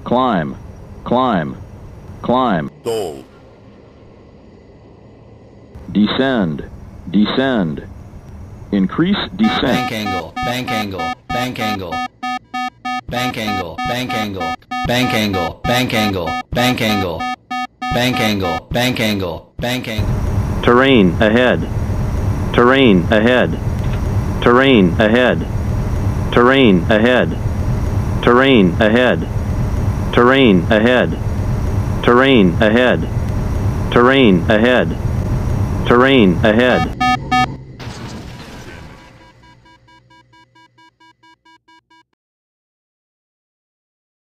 climb, climb, climb. Stall. Descend, descend. Increase descent. Bank angle, bank angle, bank angle. Bank angle, bank angle, bank angle, bank angle, bank angle. Bank angle, bank angle, bank angle. Terrain ahead, terrain ahead, terrain ahead, terrain ahead, terrain ahead, terrain ahead, terrain ahead, terrain ahead, terrain ahead.